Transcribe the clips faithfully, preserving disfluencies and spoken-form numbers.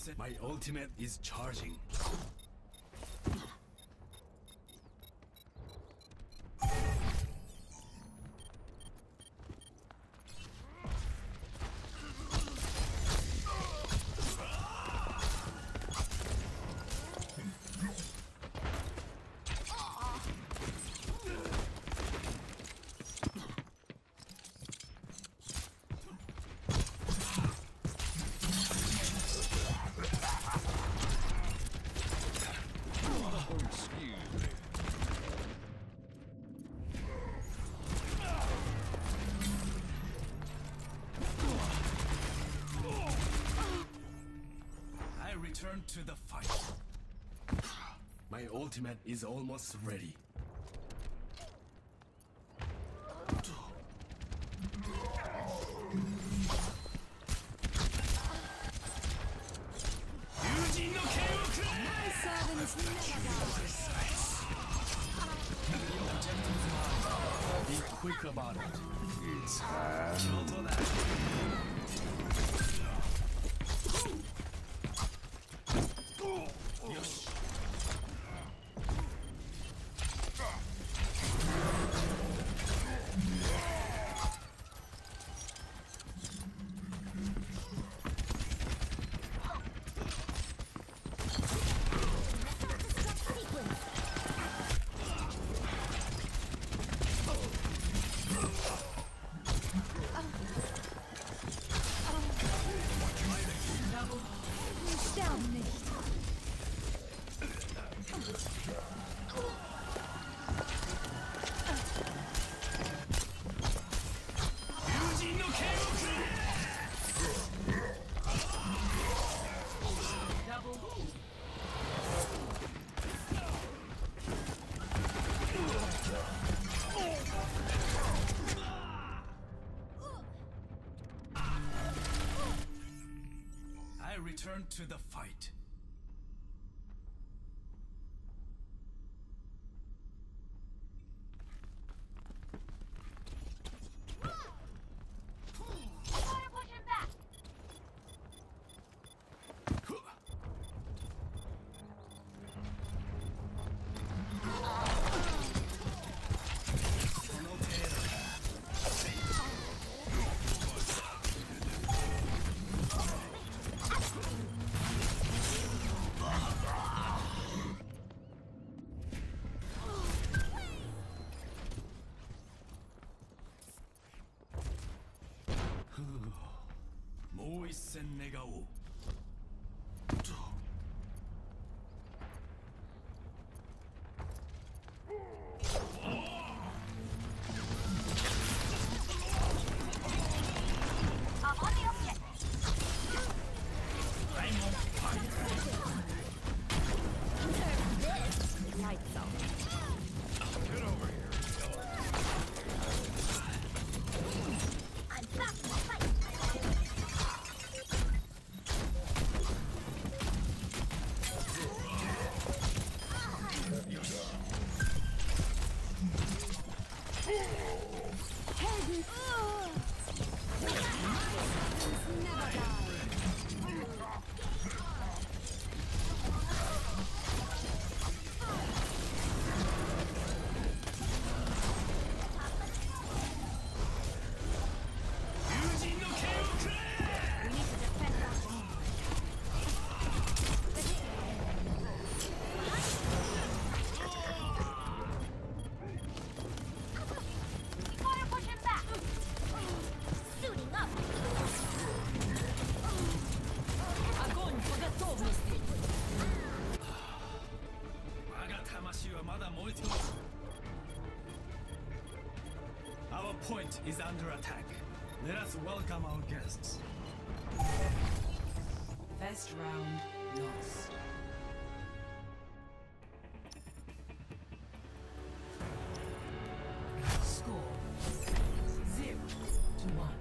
My ultimate is charging. Return to the fight. My ultimate is almost ready. My servants never die. Be quick about it. It's time. Sterben nicht. I return to the fight.もう一戦願おう。 Lights out. Get over here. I'm back to fight. Heavy. Never die. Our point is under attack. Let us welcome our guests. First round lost. Score zero to one.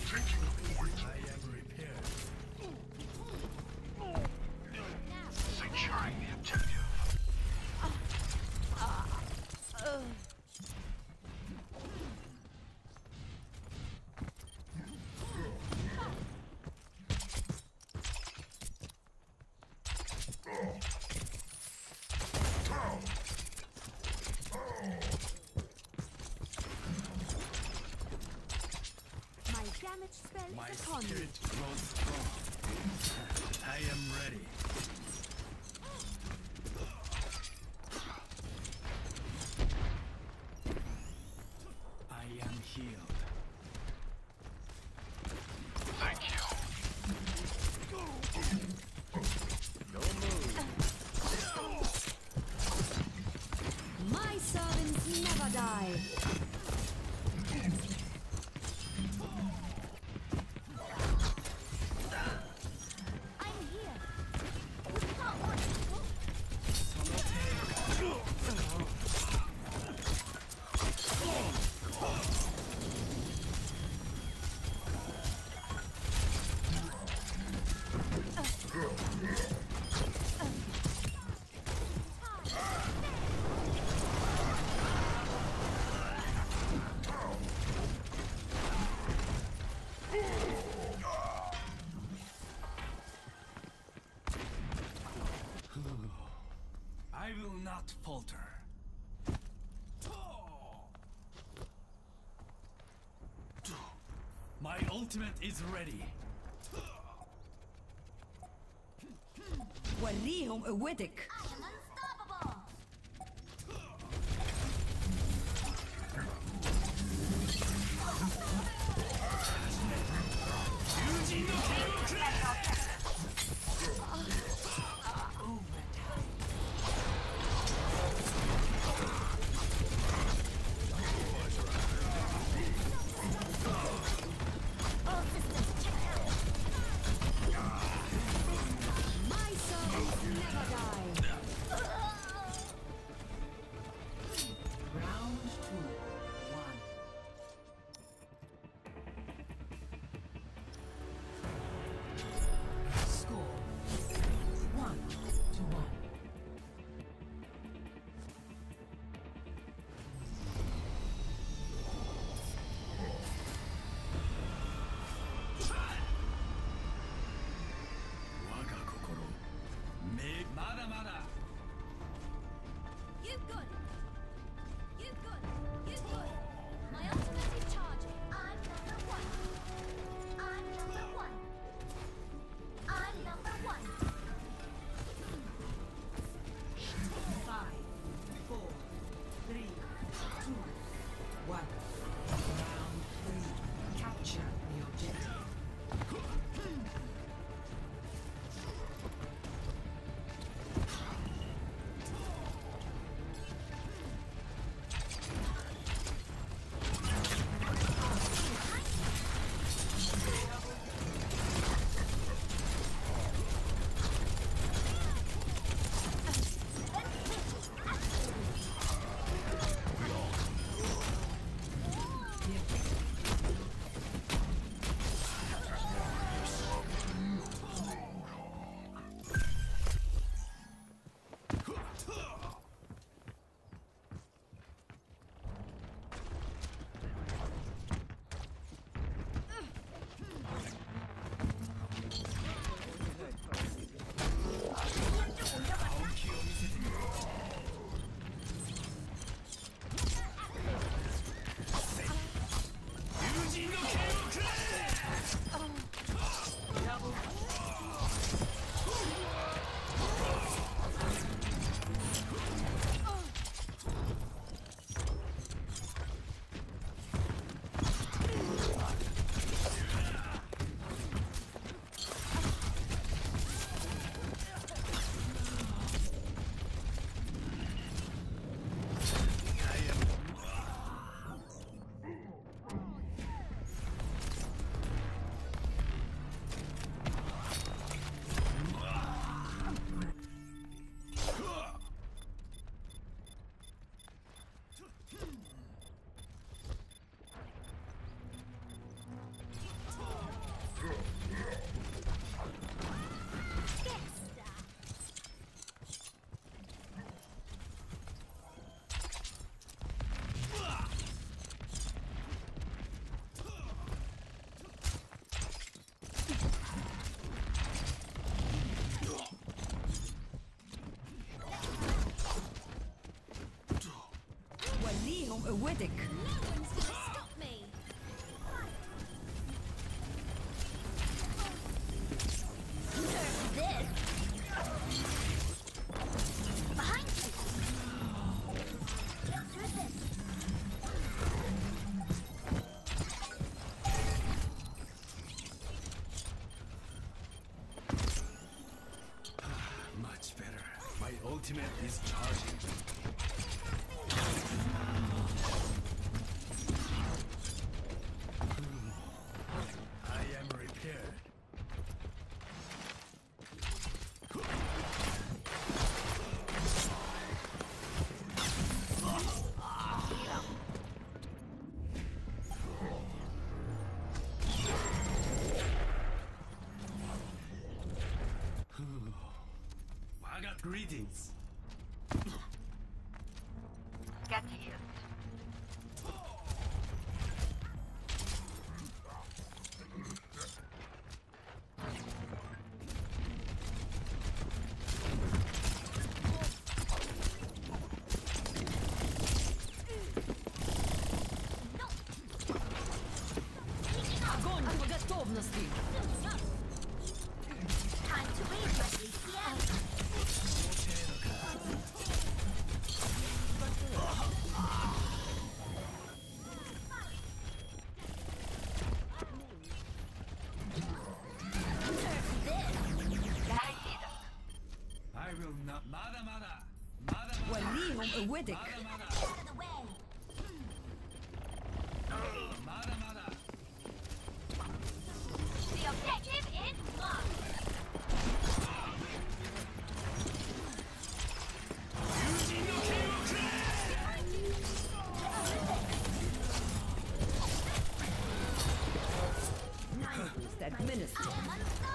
I am repaired. Securing the objective. My damage spell My is upon me. spirit grows strong. I am ready. I am healed. Thank you. My servants never die. I'm here. I will not falter. My ultimate is ready. وريهم قوتك. I am unstoppable. All systems check out. My servants never die. a Widdick. No one's gonna stop me. Nerf this. Behind you. Get through this. Much better. My ultimate is charging. I am repaired. I got greetings. Get healed. Огонь по готовности. Time to read what we see. I will not. Mada mada. Mada mada. وليهم a Widdick. Mada mada. Out of the way. Mada mada. The objective is marked. Boost administered.